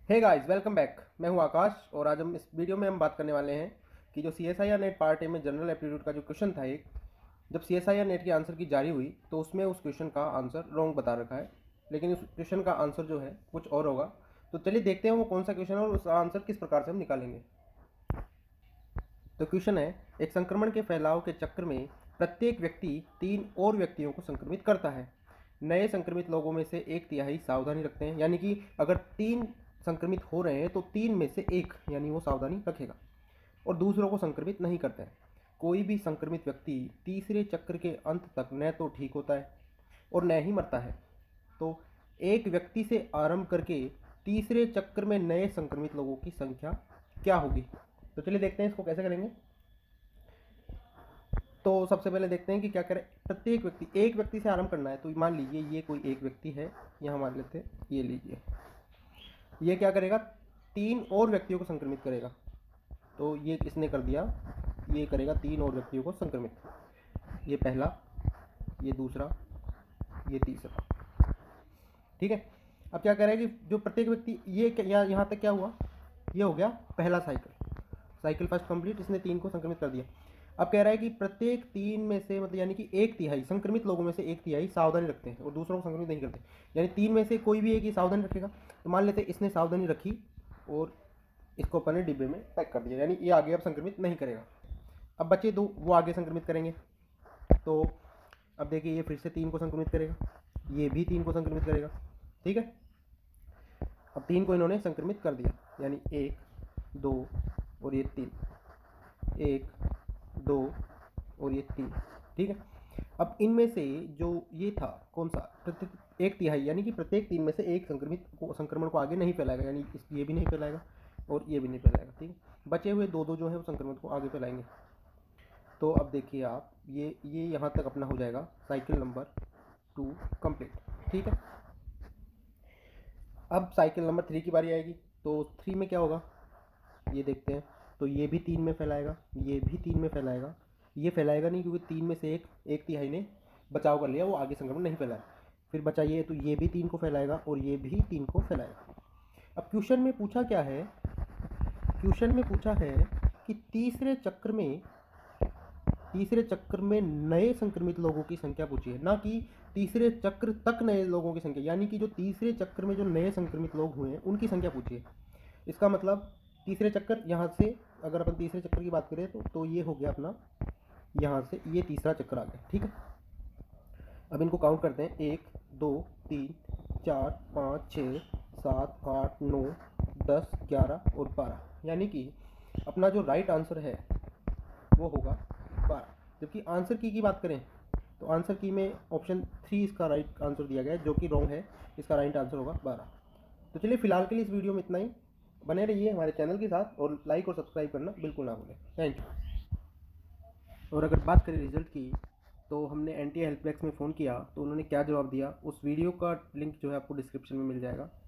Hey guys, welcome back. मैं हूं आकाश और आज हम इस वीडियो में बात करने वाले हैं कि जो CSIR नेट पार्ट ए में जनरल एप्टीट्यूड का जो क्वेश्चन था एक, जब CSIR नेट की आंसर की जारी हुई तो उसमें उस क्वेश्चन का आंसर रॉन्ग बता रखा है, लेकिन उस क्वेश्चन का आंसर जो है कुछ और होगा। तो चलिए देखते हैं वो कौन सा क्वेश्चन है और उसका आंसर किस प्रकार से हम निकालेंगे। तो क्वेश्चन है, एक संक्रमण के फैलाव के चक्र में प्रत्येक व्यक्ति 3 और व्यक्तियों को संक्रमित करता है। नए संक्रमित लोगों में से 1/3 सावधानी रखते हैं, यानी कि अगर 3 संक्रमित हो रहे हैं तो 3 में से 1 यानी वो सावधानी रखेगा और दूसरों को संक्रमित नहीं करते हैं। कोई भी संक्रमित व्यक्ति तीसरे चक्र के अंत तक न तो ठीक होता है और न ही मरता है। तो एक व्यक्ति से आरंभ करके तीसरे चक्र में नए संक्रमित लोगों की संख्या क्या होगी। तो चलिए देखते हैं इसको कैसे करेंगे। तो सबसे पहले देखते हैं कि क्या करें। प्रत्येक व्यक्ति, एक व्यक्ति से आरंभ करना है, तो मान लीजिए ये कोई एक व्यक्ति है, यहाँ मान लेते हैं, ये लीजिए, ये क्या करेगा, 3 और व्यक्तियों को संक्रमित करेगा। तो ये किसने कर दिया, ये करेगा 3 और व्यक्तियों को संक्रमित। ये पहला, ये दूसरा, ये तीसरा। ठीक है। अब क्या करेगा कि जो प्रत्येक व्यक्ति, ये यहाँ तक क्या हुआ, ये हो गया पहला साइकिल फर्स्ट कंप्लीट, इसने 3 को संक्रमित कर दिया। अब कह रहा है कि प्रत्येक 3 में से, मतलब यानी कि 1/3 संक्रमित लोगों में से 1/3 सावधानी रखते हैं और दूसरों को संक्रमित नहीं करते, यानी 3 में से कोई भी एक ही सावधानी रखेगा। तो मान लेते हैं इसने सावधानी रखी और इसको अपने डिब्बे में पैक कर दिया, यानी ये आगे अब संक्रमित नहीं करेगा। अब बचे 2, वो आगे संक्रमित करेंगे। तो अब देखिए, ये फिर से 3 को संक्रमित करेगा, ये भी 3 को संक्रमित करेगा। ठीक है। अब 3 को इन्होंने संक्रमित कर दिया, यानी 1, 2 और ये 3, 1, 2 और ये 3। ठीक है। अब इनमें से जो ये था कौन सा, प्रत्येक 1/3, यानी कि प्रत्येक 3 में से एक संक्रमण को आगे नहीं फैलाएगा, यानी ये भी नहीं फैलाएगा और ये भी नहीं फैलाएगा। ठीक है। बचे हुए 2 जो है वो संक्रमण को आगे फैलाएंगे। तो अब देखिए आप, ये यहाँ तक अपना हो जाएगा साइकिल नंबर 2 कंप्लीट। ठीक है। अब साइकिल नंबर 3 की बारी आएगी। तो 3 में क्या होगा, ये देखते हैं। तो ये भी 3 में फैलाएगा, ये भी 3 में फैलाएगा, ये फैलाएगा नहीं क्योंकि 3 में से 1/3 ने बचाव कर लिया, वो आगे संक्रमण नहीं फैलाया। फिर बचा ये, तो ये भी 3 को फैलाएगा और ये भी 3 को फैलाएगा। अब क्वेश्चन में पूछा क्या है, क्वेश्चन में पूछा है कि तीसरे चक्र में नए संक्रमित लोगों की संख्या पूछी है, ना कि तीसरे चक्र तक नए लोगों की संख्या, यानी कि जो तीसरे चक्र में जो नए संक्रमित लोग हुए हैं उनकी संख्या पूछी है। इसका मतलब तीसरे चक्कर, यहाँ से अगर अपन तीसरे चक्कर की बात करें तो ये हो गया अपना, यहाँ से ये तीसरा चक्कर आ गया। ठीक है। अब इनको काउंट करते हैं, 1, 2, 3, 4, 5, 6, 7, 8, 9, 10, 11 और 12, यानी कि अपना जो राइट आंसर है वो होगा 12। जबकि आंसर की बात करें तो आंसर की में ऑप्शन 3 इसका राइट आंसर दिया गया है, जो कि रॉन्ग है। इसका राइट आंसर होगा 12। तो चलिए फिलहाल के लिए इस वीडियो में इतना ही। बने रहिए हमारे चैनल के साथ और लाइक और सब्सक्राइब करना बिल्कुल ना भूलें। Thank you. और अगर बात करें रिजल्ट की, तो हमने NTA हेल्प डेस्क में फ़ोन किया तो उन्होंने क्या जवाब दिया, उस वीडियो का लिंक जो है आपको डिस्क्रिप्शन में मिल जाएगा।